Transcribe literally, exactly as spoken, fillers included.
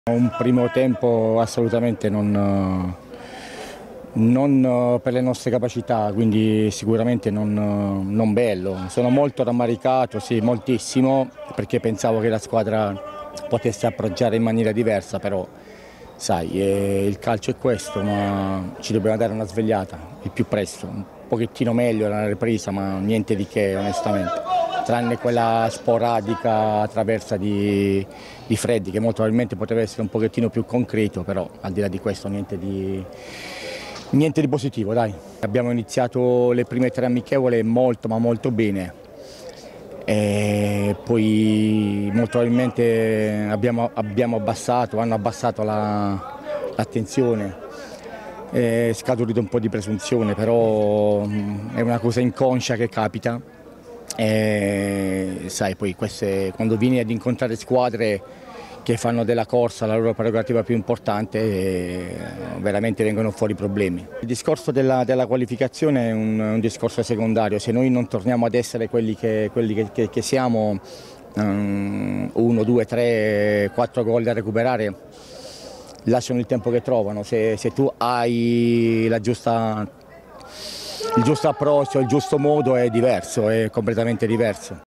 Un primo tempo assolutamente non, non per le nostre capacità, quindi sicuramente non, non bello. Sono molto rammaricato, sì, moltissimo, perché pensavo che la squadra potesse approcciare in maniera diversa, però sai, eh, il calcio è questo, ma ci dobbiamo dare una svegliata il più presto, un pochettino meglio la ripresa, ma niente di che onestamente. Tranne quella sporadica traversa di, di Freddi che molto probabilmente poteva essere un pochettino più concreto, però al di là di questo niente di, niente di positivo, dai. Abbiamo iniziato le prime tre amichevole molto ma molto bene e poi molto probabilmente abbiamo, abbiamo abbassato, hanno abbassato l'attenzione. La, è scaturito un po' di presunzione, però è una cosa inconscia che capita. E, sai, poi queste, quando vieni ad incontrare squadre che fanno della corsa la loro prerogativa più importante, eh, veramente vengono fuori problemi. Il discorso della, della qualificazione è un, un discorso secondario. Se noi non torniamo ad essere quelli che, quelli che, che, che siamo, um, uno, due, tre, quattro gol da recuperare, lasciano il tempo che trovano. Se, se tu hai la giusta il giusto approccio, il giusto modo è diverso, è completamente diverso.